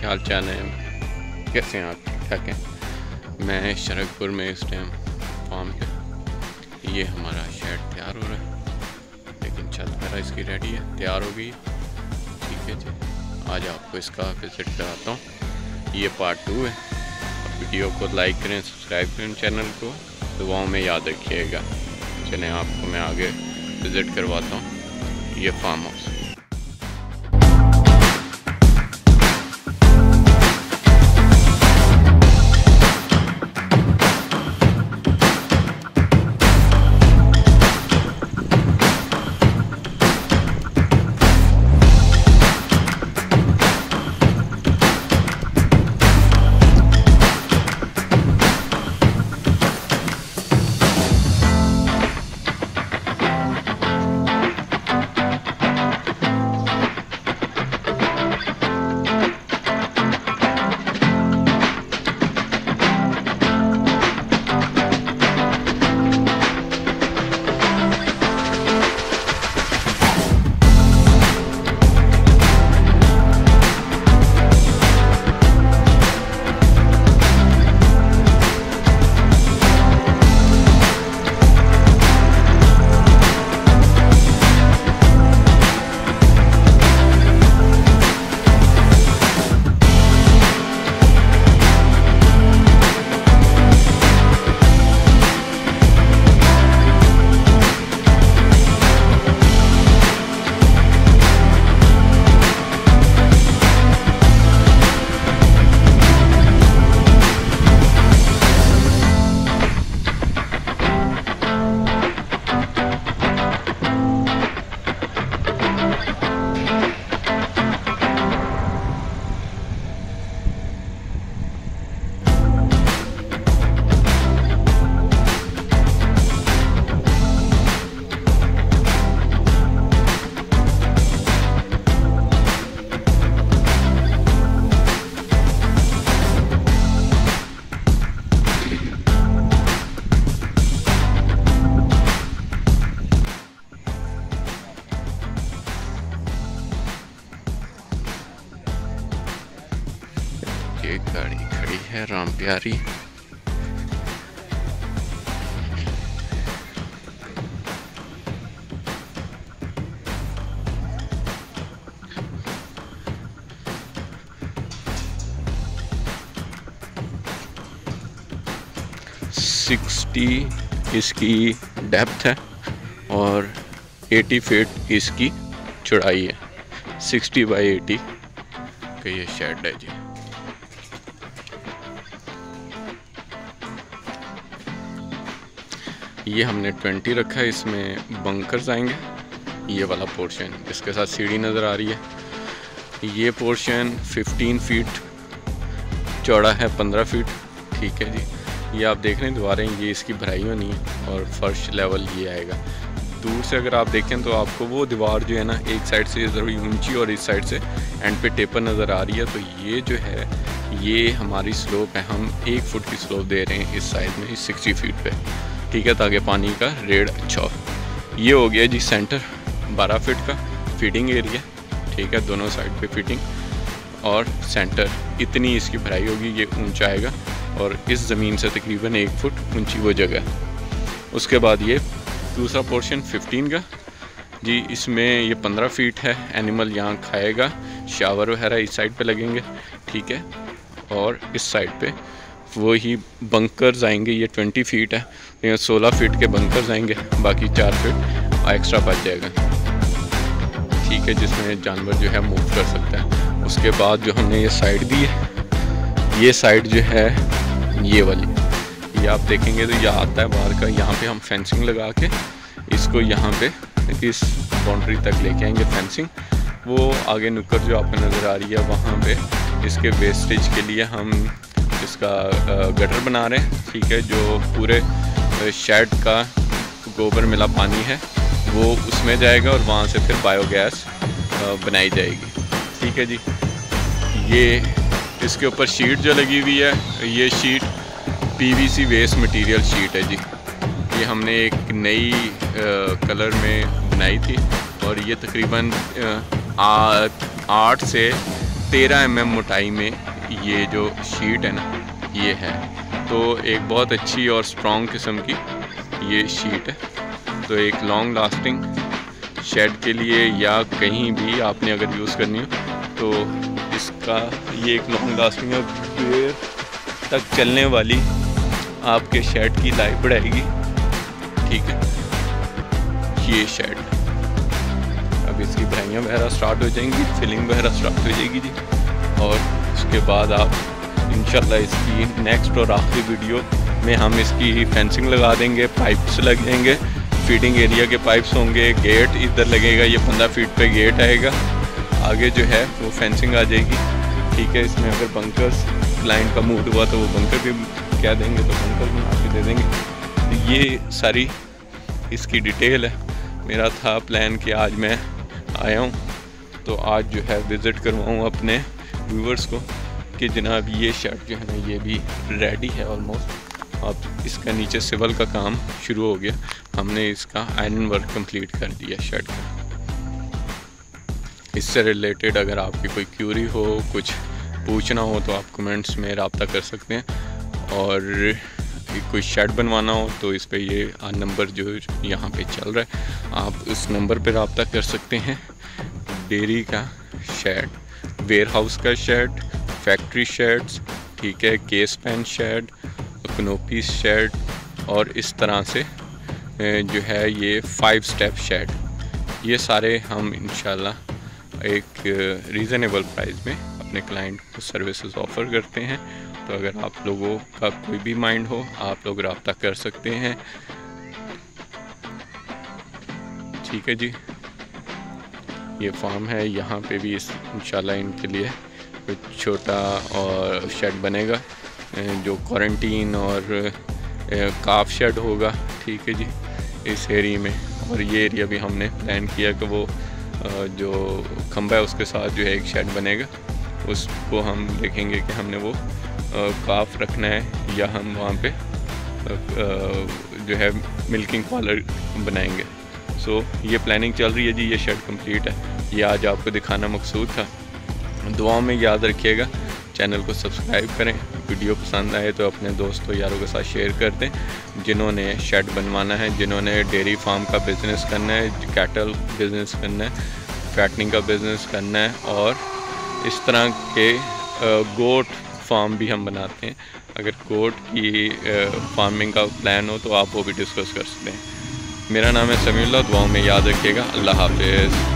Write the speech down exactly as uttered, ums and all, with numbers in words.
क्या हाल चाल है, कैसे हैं आप? ठीक ठाक हैं। मैं शरकपुर में इस टाइम फार्म पे, ये हमारा शेड तैयार हो रहा है, लेकिन छत वगैरह इसकी रेडी है, तैयार हो गई। ठीक है जी, आज आपको इसका विजिट कराता हूँ। ये पार्ट टू है। वीडियो को लाइक करें, सब्सक्राइब करें चैनल को, दुआओं में याद रखिएगा। चलें आपको मैं आगे विज़िट करवाता हूँ ये फार्म हाउस। ये गाड़ी खड़ी है राम प्यारी। सिक्सटी इसकी डेप्थ है और एटी फीट इसकी चौड़ाई है। सिक्सटी बाई एटी का ये शेड है जी। ये हमने ट्वेंटी रखा है, इसमें बंकर्स आएंगे। ये वाला पोर्शन इसके साथ सीढ़ी नज़र आ रही है। ये पोर्शन फिफ्टीन फीट चौड़ा है, पंद्रह फीट। ठीक है जी, ये आप देख रहे हैं दीवारें, ये इसकी भराई होनी है और फर्श लेवल ये आएगा। दूर से अगर आप देखें तो आपको वो दीवार जो है ना, एक साइड से ज़रूरी ऊंची और इस साइड से एंड पे टेपर नज़र आ रही है। तो ये जो है ये हमारी स्लोप है, हम एक फुट की स्लोप दे रहे हैं इस साइड में, सिक्सटी फीट पे। ठीक है, ताकि पानी का रेड अच्छा हो। ये हो गया जी सेंटर, बारह फीट का फीडिंग एरिया। ठीक है, दोनों साइड पे फीडिंग और सेंटर इतनी इसकी भराई होगी, ये ऊंचा आएगा और इस ज़मीन से तकरीबन एक फुट ऊंची वो जगह। उसके बाद ये दूसरा पोर्शन फिफ्टीन का जी, इसमें ये पंद्रह फीट है। एनिमल यहाँ खाएगा, शावर वगैरह इस साइड पे लगेंगे। ठीक है, और इस साइड पे वही बंकर्स आएंगे। ये ट्वेंटी फीट है, यहाँ सोलह फीट के बंकर्स आएंगे, बाकी चार फीट एक्स्ट्रा बच जाएगा। ठीक है, जिसमें जानवर जो है मूव कर सकता है। उसके बाद जो हमने ये साइड दी है, ये साइड जो है ये वाली, ये आप देखेंगे तो ये आता है बाहर का। यहाँ पे हम फेंसिंग लगा के इसको यहाँ पे इस बाउंड्री तक लेके आएंगे फेंसिंग। वो आगे नुक्कड़ जो आपको नज़र आ रही है, वहाँ पे इसके वेस्टेज के लिए हम इसका गटर बना रहे हैं। ठीक है, जो पूरे शेड का गोबर मिला पानी है वो उसमें जाएगा और वहाँ से फिर बायोगैस बनाई जाएगी। ठीक है जी, ये इसके ऊपर शीट जो लगी हुई है, ये sheet PVC waste material sheet है जी। ये हमने एक नई कलर में बनाई थी और ये तकरीबन आठ से तेरह एम एम मोटाई में ये जो शीट है ना ये है। तो एक बहुत अच्छी और स्ट्रॉन्ग किस्म की ये शीट है। तो एक लॉन्ग लास्टिंग शेड के लिए या कहीं भी आपने अगर यूज़ करनी हो तो इसका ये एक लॉन्ग लास्टिंग है, देर तक चलने वाली आपके शेड की लाइफ बढ़ाएगी। ठीक है, ये शेड अब इसकी बढ़ाइयाँ वगैरह स्टार्ट हो जाएंगी, फिलिंग वगैरह स्टार्ट हो जाएगी जी। और उसके बाद आप इंशाल्लाह इसकी नेक्स्ट और आखिरी वीडियो में हम इसकी फेंसिंग लगा देंगे, पाइप्स लगेंगे, फीडिंग एरिया के पाइप्स होंगे, गेट इधर लगेगा, ये पंद्रह फीट पे गेट आएगा, आगे जो है वो फेंसिंग आ जाएगी। ठीक है, इसमें अगर बंकर्स क्लाइंट का मूड हुआ तो वो बंकर भी कह देंगे तो बंकर बना के दे देंगे। ये सारी इसकी डिटेल है। मेरा था प्लान कि आज मैं आया हूँ तो आज जो है विज़िट करवाऊँ अपने व्यूवर्स को कि जनाब ये शर्ट जो है ना ये भी रेडी है ऑलमोस्ट। अब इसका नीचे सिविल का काम शुरू हो गया, हमने इसका आयरन वर्क कंप्लीट कर दिया शर्ट का। इससे रिलेटेड अगर आपकी कोई क्यूरी हो, कुछ पूछना हो तो आप कमेंट्स में रब्ता कर सकते हैं। और कोई शर्ट बनवाना हो तो इस पे ये नंबर जो यहाँ पे चल रहा है आप इस नंबर पे रब्ता कर सकते हैं। डेयरी का शर्ट, वेयर हाउस का शर्ट, फैक्ट्री शर्ट्स, ठीक है, केस पैन शर्ट, कनोपीस शर्ट और इस तरह से जो है ये फाइव स्टेप शर्ट, ये सारे हम इंशाल्लाह एक रीज़नेबल प्राइस में अपने क्लाइंट को सर्विसेज ऑफ़र करते हैं। तो अगर आप लोगों का कोई भी माइंड हो आप लोग रब्ता कर सकते हैं। ठीक है जी, ये फार्म है, यहाँ पे भी इस इंशाल्लाह इनके लिए कुछ छोटा और शेड बनेगा जो क्वारंटीन और काफ शेड होगा। ठीक है जी, इस एरिया में। और ये एरिया भी हमने प्लान किया कि वो जो खंबा है उसके साथ जो है एक शेड बनेगा, उसको हम देखेंगे कि हमने वो काफ रखना है या हम वहाँ पे जो है मिल्किंग पार्लर बनाएंगे। सो so, ये प्लानिंग चल रही है जी। ये शेड कंप्लीट है, ये आज आपको दिखाना मकसूद था। दुआओं में याद रखिएगा, चैनल को सब्सक्राइब करें, वीडियो पसंद आए तो अपने दोस्तों यारों के साथ शेयर कर दें। जिन्होंने शेड बनवाना है, जिन्होंने डेयरी फार्म का बिज़नेस करना है, कैटल बिज़नेस करना है, फैटनिंग का बिज़नेस करना है और इस तरह के गोट फार्म भी हम बनाते हैं। अगर गोट की फार्मिंग का प्लान हो तो आप वो भी डिस्कस कर सकते हैं। मेरा नाम है समीउल्लाह, दुआओं में याद रखिएगा। अल्लाह हाफ़िज़।